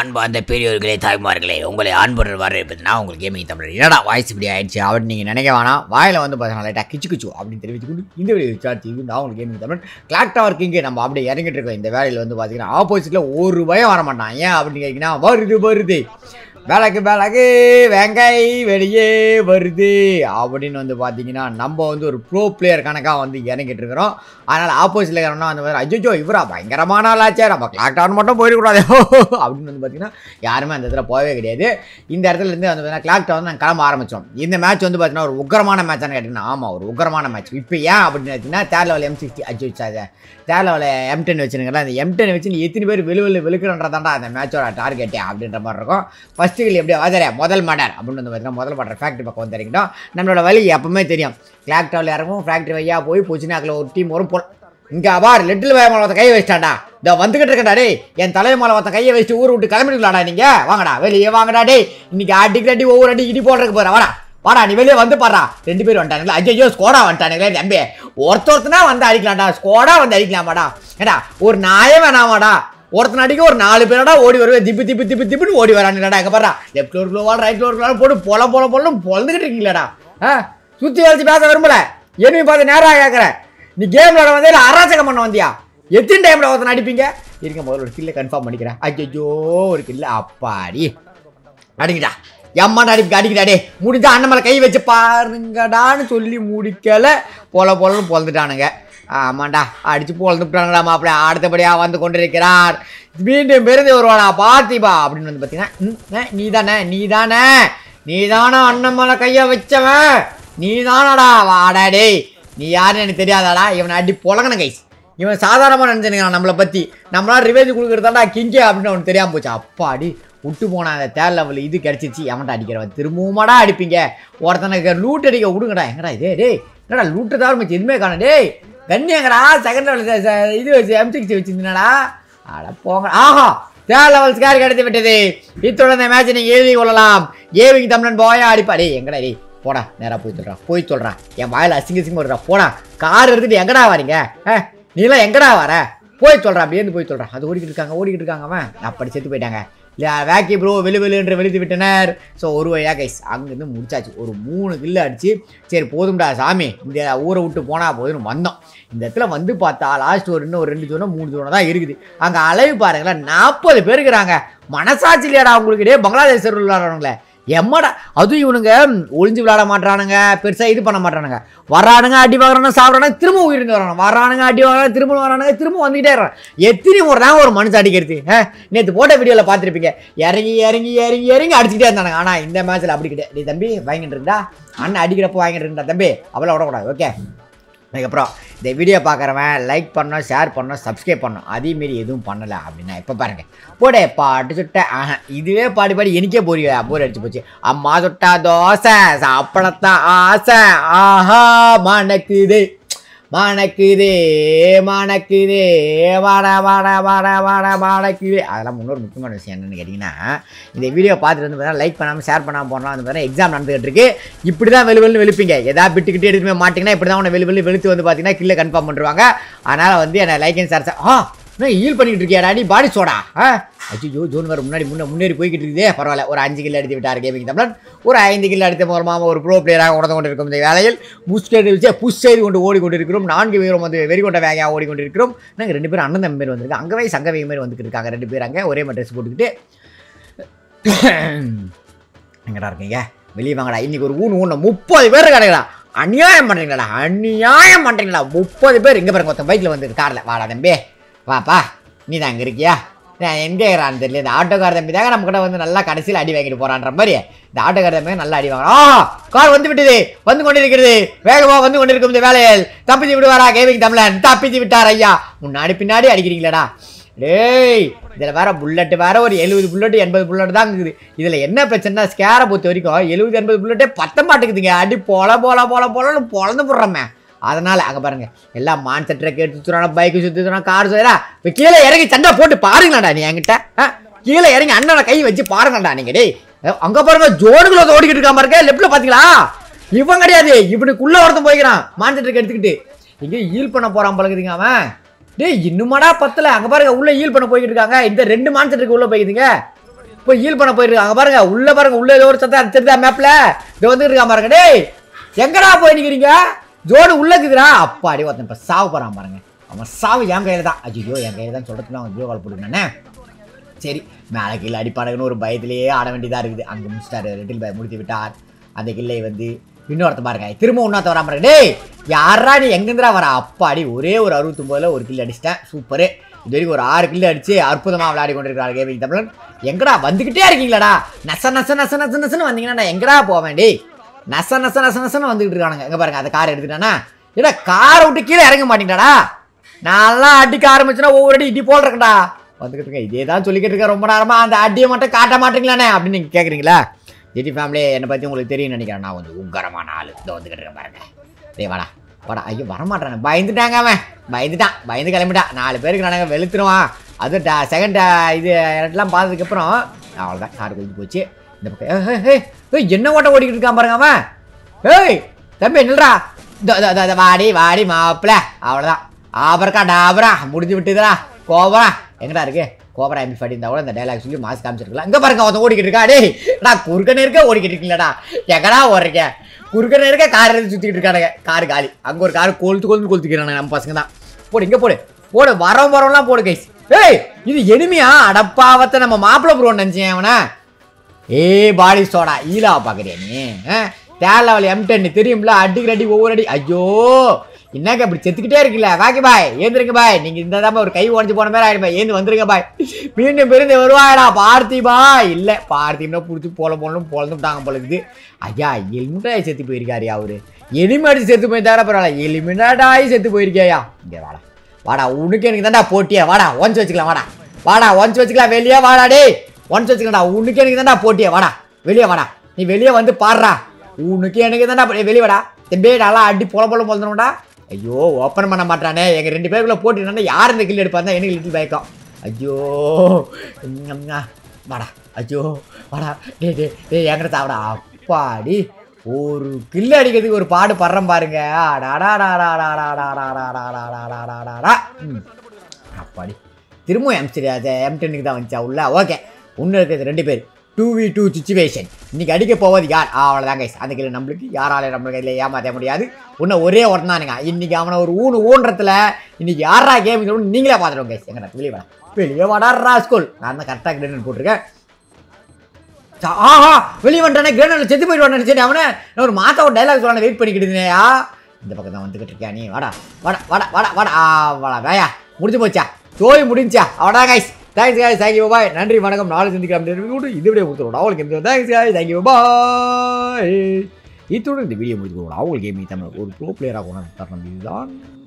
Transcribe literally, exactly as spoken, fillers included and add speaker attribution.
Speaker 1: அன்பார்ந்த பெரியோர்களே தாய்மார்களே உங்களை அன்புடன் வரவேற்பது நான் உங்களுக்கு கேமிங் தமிழ். என்னடா வாய்ஸ் இப்படி ஆயிடுச்சு அப்படின்னு நீங்கள் நினைக்க வேணாம். வாயில் வந்து பார்த்தீங்கன்னா லைட்டாக கிச்சு கிச்சு அப்படின்னு தெரிவிச்சுக்கொண்டு இந்த வீடியோ சார்ஜ் செய்து நான் உங்களுக்கு gaming Tamil clock tower king நம்ம அப்படியே இறங்கிட்டு இருக்கோம். இந்த வேலையில் வந்து பார்த்தீங்கன்னா ஆப்போசிட்டில் ஒரு பயம் வர மாட்டான். ஏன் அப்படின்னு கேட்டிங்கன்னா வருது வருது விளக்கு விளக்கு வெங்காய் வெளியே வருது அப்படின்னு வந்து பார்த்தீங்கன்னா நம்ம வந்து ஒரு ப்ரோ பிளேயர் கணக்காக வந்து இறங்கிட்டு இருக்கிறோம். அதனால் ஆப்போசிட்டில் இருக்கிறோம்னா வந்து அஜோஜோ இவரா பயங்கரமான ஆளாச்சே நம்ம கிளாக் டவர் மட்டும் போயிடக்கூடாது அப்படின்னு வந்து பார்த்தீங்கன்னா யாருமே அந்த இடத்துல போகவே கிடையாது. இந்த இடத்துல இருந்து வந்து பார்த்தீங்கன்னா கிளாக் டவர் நாங்கள் கிளம்ப ஆரம்பித்தோம். இந்த மேட்ச் வந்து பார்த்தீங்கன்னா ஒரு உக்கரமான மேட்சானு கேட்டிங்கன்னா ஆமாம் ஒரு உக்கரமான மேட்ச். இப்போ ஏன் அப்படின்னு பார்த்தீங்கன்னா தேர் லெவல் எம் சிக்ஸ்டி அஜோ வச்சாது தேர் லெவல் எம் டென் வச்சுருங்களா அந்த எம் டென் வச்சு நீ எத்தனை பேர் வெளு வெளு வெளுக்கிறன்றதாண்டா அந்த மேட்சோட டார்கெட்டே அப்படின்ற மாதிரி இருக்கும். ஃபஸ்ட்டு எப்படியா வாதரே முதல் மாடர் அப்படின்னு வந்து பார்த்தீங்கன்னா முதல் மாடர் ஃபேக்ட்ரி பக்கம் வந்து இறங்கிட்டோம். நம்மளோட வழி எப்பவுமே தெரியும். கிளாக் டவரில் இறங்கும் ஃபேக்ட்ரி வழியாக போய் பொச்சினாக்கில் ஒரு டீம் வரும் போல். இங்கே பார் லெட்டில் வேக மேலே கையை வச்சிட்டாண்டா இதை வந்துக்கிட்டு இருக்கா டே என் தலைமை மேலே ஒருத்த கையை வச்சுட்டு ஊரை விட்டு கிளம்பிடுங்களாடா நீங்கள் வாங்கடா வெளியே வாங்கடா டே இன்னைக்கு அடிக்கிற அடி ஒவ்வொரு அடி இடி போடுறதுக்கு போகிறேன் வாடா வாடா நீ வெளியே வந்து பாடுறா. ரெண்டு பேர் வந்துட்டானுங்களா ஐயோ ஸ்கோடா வந்துட்டானுங்களே தம்பி ஒருத்தொருத்தனா வந்து அடிக்கலாம்டா ஸ்கோடா வந்து அடிக்கலாமாடா ஏடா ஒரு நாயே வேணாமாடா ஒருத்தன் அடிக்க ஒரு நாலு பேரடா ஓடி வருவேன் திப்பு திப்பு திப்பு திப்புன்னு ஓடி வரானுங்கடா எங்கே பாடுறா லெஃப்ட் ஒரு க்ளோவால் ரைட் ஒரு க்ளோவால் போட்டு பொல பொல பொலம் பொழந்துக்கிட்டு இருக்கீங்களாடா ஆ சுற்றி வச்சு பேச விரும்பல என்னையும் பார்த்து நேராக கேட்குறேன். நீ கேம் விளாட வந்தே இல்லை அராச்சகம் பண்ண வந்தியா எத்தனை டைமில் ஒருத்தன் அடிப்பீங்க இருக்க முதல்ல ஒரு கில்லை கன்ஃபார்ம் பண்ணிக்கிறேன். ஐயோ ஒரு கில்லை அப்பாடி அடிங்கடா எம்மாண்டா அடிப்பு அடிக்கிறாடே முடிஞ்சா அண்ணன் மேலே கை வச்சு பாருங்கடான்னு சொல்லி முடிக்கல பொல பொலன்னு பொழந்துட்டானுங்க. ஆமாண்டா அடிச்சு பொழந்துட்டானுங்களா மாப்பிள்ள அடுத்தபடியாக வந்து கொண்டிருக்கிறார் மீண்டும் பெருந்தி வருவானா பார்த்திபா அப்படின்னு வந்து பார்த்தீங்கன்னா நீ தானே நீ தானே நீ தானே அண்ணன் மேலே கையை வச்சவன் நீ தானடா வாடாடே நீ யாருன்னு எனக்கு தெரியாதாடா இவனை அடி பொழங்கன கைஸ் இவன் சாதாரணமாக நினச்சிருக்கான் நம்மளை பற்றி நம்மளால் ரிவேஜ் கொடுக்குறதாடா கிங்கே அப்படின்னு அவனுக்கு தெரியாமல் போச்சு. அப்பாடி விட்டு போன அந்த தேர் லெவலில் இது கிடச்சிச்சு எவன்டா அடிக்கிறவன் திரும்பவுமாடா அடிப்பீங்க ஒருத்தனுக்கு லூட் அடிக்க விடுங்கடா எங்கடா இதே டே என்னடா லூட்டு தான் ஆரம்பிச்சு எதுவுமே காணும் டே கண்ணியங்கடா செகண்ட் லெவல் இது வச்சு எம் சிக்ஸ்டி வச்சுருந்தீங்கடா அட போங்க. ஆஹா தேர் லெவல் ஸ்கேர் கிடைத்து விட்டது. இத்தோட இந்த மேட்சை நீங்கள் எழுதி கொள்ளலாம். ஏவிங் தமிழன் போயா அடிப்பா டே எங்கடா டே போடா நேராக போய் சொல்கிறான் போய் சொல்கிறான் என் வாயில் அசிங்க அசிங்க வருடா போடா கார் எடுத்துட்டு எங்கடா வரீங்க ஆ நீலாம் எங்கடா வர போய் சொல்கிறான் அப்படியே போய் சொல்கிறான். அது ஓடிக்கிட்டு இருக்காங்க ஓடிக்கிட்டு இருக்காங்க அவன் அப்படி செத்து போயிட்டாங்க இல்லையா வேக்கி ப்ரோ வெளு வெளு என்று வெளுத்து விட்டனர். ஸோ ஒரு வழியாக கைஸ் அங்கேருந்து முடிச்சாச்சு ஒரு மூணு கில்லு அடிச்சு சரி போதும்டா சாமி இந்த ஊரை விட்டு போனால் போதுன்னு வந்தோம். இந்த இடத்துல வந்து பார்த்தா லாஸ்ட் ஒரு இன்னும் ஒரு ரெண்டு ஜோனோ மூணு ஜோனோ தான் இருக்குது. அங்கே அளவு பாருங்களேன் நாற்பது பேர் இருக்கிறாங்க. மனசாட்சி இல்லையாடா அவங்களுக்கு டே பங்களாதேஷ் விளையாடுறவங்களே எம்மடா அதுவும் இவனுங்க ஒளிஞ்சு விளையாட மாட்டானுங்க பெருசாக இது பண்ண மாட்டானுங்க வரானுங்க அடி வாங்குறானுங்க சாப்பிட்றானுங்க திரும்ப உயிரிந்து வரானுங்க வரானுங்க அடி வாங்குறாங்க திரும்ப வரானுங்க திரும்ப வந்துகிட்டே இருக்கான். எத்தனை முறை தாங்க ஒரு மனுஷன் அடிக்கிறது நேற்று போட்ட வீடியோவில் பார்த்துருப்பீங்க இறங்கி இறங்கி இறங்கி இறங்கி அடிச்சுக்கிட்டே இருந்தானுங்க. ஆனால் இந்த மேட்ச்சில் அப்படி கிடையாது. நீ தம்பி வாங்கிட்டு இருந்தா அண்ணன் அடிக்கிறப்போ வாங்கிட்டு இருந்தா தம்பி அவ்வளோ விடக்கூடாது ஓகே. அதுக்கப்புறம் இந்த வீடியோ பார்க்குறவன் லைக் பண்ணணும் ஷேர் பண்ணணும் சப்ஸ்கிரைப் பண்ணணும் அதேமாரி எதுவும் பண்ணலை அப்படின்னா இப்போ பாருங்கள் போடே பாட்டு சுட்ட ஆஹா இதுவே பாடி பாடி எனக்கே போரி போர் அடிச்சு போச்சு. அம்மா சுட்டா தோசை சாப்பிடத்தான் ஆசை ஆஹா மணக்குது மணக்குதே மணக்குதே வாட வாட வாட வாட மணக்குது. அதெல்லாம் முன்னொரு முக்கியமான விஷயம் என்னென்னு கேட்டிங்கன்னா இந்த வீடியோ பார்த்துட்டு வந்து பார்த்தீங்கன்னா லைக் பண்ணாமல் ஷேர் பண்ணாமல் போனால் வந்து பார்த்தீங்கன்னா எக்ஸாம் நடந்துகிட்டு இருக்கு. இப்படி தான் வெளி வெளி வெளுப்பீங்க எதாவது விட்டுக்கிட்டே எடுத்துமே மாட்டிங்கன்னா இப்படி தான் உன்னை வெளி வெளி வெளுத்து வந்து பார்த்தீங்கன்னா கில்லை கன்ஃபார்ம் பண்ணுவாங்க. அதனால் வந்து என்னை லைக் அண்ட் ஷேர் ஆ நான் ஹீல் பண்ணிக்கிட்டு இருக்கியாடா நீ பாடி சோடா ஆ அச்சோ ஜோன் வேறு முன்னாடி முன்னே முன்னேறி போய்கிட்டு இருக்குதே பரவாயில்ல ஒரு அஞ்சு கிலோ எடுத்து விட்டார் கேமிங் தமிழன் ஒரு ஐந்து கிலோ அடுத்த மூலமாக ஒரு ப்ரோ பிளேயராக உணர்ந்து கொண்டு இருக்கும். இந்த வேலையில் புஷ் வச்சு புஷ் செய்து கொண்டு ஓடிக்கொண்டிருக்கிறோம். நான்கு பேரும் வந்து வெறிகொண்ட வேகையாக ஓடிக்கொண்டிருக்கிறோம். நாங்கள் ரெண்டு பேரும் அண்ணன் தம்பி மாரி வந்திருக்காங்க அங்கே வயசு அங்கே மாரி வந்துட்டு இருக்காங்க ரெண்டு பேர் அங்கே ஒரே மாதிரி ட்ரெஸ் போட்டுக்கிட்டு எங்கடா இருக்கீங்க வெளியே வாங்கடா இன்னைக்கு ஒரு ஊன் ஊன முப்பது பேர் கிடைக்கிறா அநியாயம் பண்ணுறீங்களாடா அநியாயம் பண்ணுறீங்களா முப்பது பேர் இங்கே பாருங்க ஒருத்தன் பைக்கில் வந்து காரில் வாடா தம்பி வாப்பா நீ தான் அங்கே இருக்கியா நான் எங்கே இருக்கிறான்னு தெரியல. இந்த ஆட்டோக்கார தம்பி தாங்க நம்ம கிட்ட வந்து நல்லா கடைசியில் அடி வாங்கிட்டு போகிறான்ற மாதிரி இந்த ஆட்டோக்கார தம்பி நல்லா அடி வாங்க ஆ கார் வந்து விட்டது வந்து கொண்டிருக்கிறது வேகமாக வந்து கொண்டிருக்கும் இந்த வேலையில் தப்பிச்சு விடுவாரா கேமிங் தமிழன் தப்பிச்சு விட்டார் ஐயா முன்னாடி பின்னாடி அடிக்கிறீங்களாடா டேய் இதில் வேற புல்லட்டு வேற ஒரு எழுபது புல்லட்டு எண்பது புல்லட்டு தான் இருக்குது. இதில் என்ன பிரச்சனை ஸ்கேரை பொறுத்த வரைக்கும் எழுபது எண்பது புல்லட்டே பத்த மாட்டேங்குதுங்க அடி பொல போல போல போலன்னு பொழந்து போடுறோமே. அதனால் அங்கே பாருங்கள் எல்லாம் மான்சர் ட்ரக் எடுத்து சுற்றுறான் பைக்கு சுற்றுறான் கார் சுற்றுறா இப்போ கீழே இறங்கி சண்டை போட்டு பாருங்களாடா நீ என்கிட்ட ஆ கீழே இறங்கி அண்ணனை கை வச்சு பாருங்கடா நீங்கள் டேய் அங்கே பாருங்க ஜோடுகளை ஓடிக்கிட்டு இருக்கா பாருங்க லெஃப்ட்டில் பார்த்தீங்களா இவன் கிடையாது இவனுக்குள்ளே ஒருத்தன் போய்க்கிறான் மான்சர் ட்ரக் எடுத்துக்கிட்டு இங்கே ஹீல் பண்ண போகிறான் பழகுதுங்க அவன் டேய் இன்னுமாடா பத்தல அங்க பாருங்க உள்ள ஹீல் பண்ண போயிட்டு இருக்காங்க இந்த ரெண்டு மான்ஸ்டருக்கு உள்ள போயிடுங்க போய் ஹீல் பண்ண போயிருக்காங்க பாருங்க. உள்ள பாருங்க, உள்ள ஏதோ ஒரு சத்தம் தெரியுதா மேப்ல? இதை வந்துட்டு இருக்கா பாருங்க. டேய் எங்கடா போய் நிக்கிறீங்க? ஜோடு உள்ள இருக்குதுடா. அப்பாடி ஒருத்தன் இப்போ சாவு போறான் பாருங்க. அவன் சாவு என் கையில தான். ஐயோ என் கையில தான் சொல்றதுக்கு அவன் ஜியோ கால் போட்டுருக்கானே. சரி மேலே கீழே அடிப்பானுங்கன்னு ஒரு பயத்திலேயே ஆட வேண்டியதாக இருக்குது. அங்கே முடிச்சிட்டாரு, ரெட்டில் பாய் முடித்து விட்டார். அந்த கில்லை வந்து இன்னொருத்த பாருங்க, திரும்ப ஒன்றாத்த வரா பாருங்க. டேய் யாரா நீ எங்கேருந்துடா வர? அப்பாடி ஒரே ஒரு அறுபத்தொம்போதில் ஒரு கில் அடிச்சிட்டேன். சூப்பரு. இது வரைக்கும் ஒரு ஆறு கில்லு அடிச்சு அற்புதமாக விளையாடி கொண்டிருக்கிறார் கேமிங் தமிழன். எங்கடா வந்துக்கிட்டே இருக்கீங்களாடா? நச நச நச நச நசன்னு வந்தீங்கன்னா எங்கடா போவேன்? டேய் நச நச நச நசன்னு வந்துக்கிட்டு இருக்கானுங்க. எங்கே பாருங்க அந்த கார் எடுத்துட்டானா? ஏடா காரை விட்டு கீழே இறங்க மாட்டீங்களாடா? நான்லாம் அடிக்க ஆரம்பிச்சுன்னா ஒவ்வொரு அடி இடி போல் இருக்கடா. வந்துக்கிட்டு இருக்கேன், இதே தான் சொல்லிக்கிட்டு இருக்கேன் ரொம்ப நேரமாக. அந்த அடியை மட்டும் காட்ட மாட்டீங்களானே அப்படின்னு நீங்கள் கேட்குறீங்களா? ஜிடி ஃபேமிலி என்னை பற்றி உங்களுக்கு தெரியும் நினைக்கிறேன். நான் கொஞ்சம் உக்கரமான ஆள். இதை வந்துக்கிட்டு இருக்கேன் பாருங்க. டே வாடா வாடா. ஐயோ வரமாட்டானே, பயந்துட்டாங்க அவன். பயந்துட்டான், பயந்து கிளம்பிட்டான். நாலு பேருக்கு நாங்கள் வெளுத்துருவான். அது செகண்ட் இது எல்லாம் பார்த்ததுக்கப்புறம் அவ்வளோதான், கார் கொண்டு போச்சு. இந்த பக்கம் என்ன ஓட்ட ஓடிக்கிட்டு இருக்கான் பாருங்க அவன். ஏய் தம்பி என்னடா? வாடி வாடி மாப்பிள்ள. அவ்வளோதான், ஆபரக்கா டாபரா முடிஞ்சு விட்டுதுடா. கோபரா எங்கடா இருக்கு? கோபரா எம்பி ஃபார்ட்டி இருந்தா கூட இந்த டைலாக் சொல்லி மாஸ்க் காமிச்சிருக்கலாம். இங்கே பாருங்க அவன் ஓடிக்கிட்டு இருக்கா. டேய் நான் குறுக்க நேருக்க ஓடிக்கிட்டு இருக்கீங்களாடா? எங்கடா ஓடுறீங்க? குறுக்க நேருக்க கார் எடுத்து சுற்றிக்கிட்டு இருக்கானுங்க. காரு காலி. அங்கே ஒரு கார் கொளுத்து கொளுத்து கொளுத்துக்கிறானுங்க நம்ம பசங்க தான். போடு இங்கே போடு போடு, வரோம் வரோம்லாம் போடு கைஸ். ஏய் இது எனிமையா? அடப்பாவத்தை நம்ம மாப்பிள்ள ப்ரோ நினச்சேன் அவனை. ஏ பாடி சோடா ஈலா பார்க்குறியா நீ? தேர் லெவல் எம் டென் தெரியும்ல, அடிக்கிற அடி ஒவ்வொரு அடி. ஐயோ என்னங்க இப்படி செத்துக்கிட்டே இருக்குல்ல? வாக்கி பாய் ஏந்திருங்க பாய். நீங்க இந்த தான் ஒரு கை உடஞ்சி போன மாதிரி ஆயிடும் பாய். ஏந்து வந்துருங்க பாய். மீண்டும் பிறந்து வருவாயடா பார்த்திபா. இல்லை பார்த்திபா பிடிச்சி போல போலும் பொழந்துட்டாங்க போல இருக்குது. ஐயா எலிமினாடாய் செத்து போயிருக்காருயா அவரு. எலிமினாடி செத்து போய் தவிர பரவாயில்ல, எலிமினாடாய் செத்து போயிருக்கியா? இங்கே வாடா வாடா, உனக்கு எனக்கு தான்டா போட்டியா. வாடா ஒன்ஸ் வச்சுக்கலாம். வாடா வாடா ஒன்ஸ் வச்சுக்கலாம். வெளியே வாடா. டே ஒன்ஸ் வச்சுக்கலாம்டா. உனக்கு எனக்கு தான்டா போட்டியா. வாடா வெளியே வாடா. நீ வெளியே வந்து பாடுறா. உனக்கு எனக்கு தான்டா வெளியே வாடா. தெம்பே நல்லா அடி போல போல பொழுதுடா. ஐயோ ஓப்பன் பண்ண மாட்டானே. எங்கள் ரெண்டு பேருக்குள்ள போட்டினா யார் இந்த கில் எடுப்பா தான் எனக்கு லிட்டில் பயக்கம். ஐயோ வாடா. ஐயோ வாடா. டே டே டே எங்கிட்ட சாப்பிடா. அப்பாடி ஒரு கில் அடிக்கிறதுக்கு ஒரு பாடு படுறேன் பாருங்க. அப்பாடி திரும்ப எம் எம் டென்னுக்கு தான் வந்துச்சா உள்ள. ஓகே ஒன்று இருக்கிறது ரெண்டு பேர். Two V two situation. இன்னைக்கு அடிக்க போவது யார்? அவ்வளோதாங்க. அந்த கிலோ நம்மளுக்கு யாராலையும் நம்மளுக்கு இதில் ஏமாற்ற முடியாது. இன்னும் ஒரே ஒருத்தன் தானுங்க. இன்னைக்கு அவனை ஒரு ஊனு ஊன்றத்தில் இன்னைக்கு யாரா கேம் நீங்களே பார்த்துருவோம் கைஸ். எங்கடா வெளியே வாடா. வெளியே வாடா ராஸ்கோல். நான் தான் கரெக்டாக கிரேனட் போட்டிருக்கேன். ஆஹா வெளியே வந்துட்டானே. கிரேனட் செத்து போயிட்டு வானே. சரி அவனை நான் ஒரு மாத்த ஒரு டைலாக் சொல்ல வெயிட் பண்ணிக்கிட்டுயா. இந்த பக்கம் தான் வந்துக்கிட்டு இருக்கியா நீ? வாடா வாடா வாடா வாடா வாடா. ஆ வாடா வேயா முடிஞ்சு போச்சா? சோய் முடிஞ்சா? அவ்வளோதான் guys. Thanks guys, thank you, bye. நன்றி வணக்கம். நாளை சந்திக்கலாம். இது வீடியோ கொடுத்துருவோம் அவங்களுக்கு. எந்த thanks guys, thank you, bye. இத்துடன் இந்த வீடியோ முடிச்சுக்கணும். அவங்களுக்கு கேமிங் தமிழ் ஒரு ப்ரோ பிளேயராக கொண்டாந்து தரணும். இதுதான்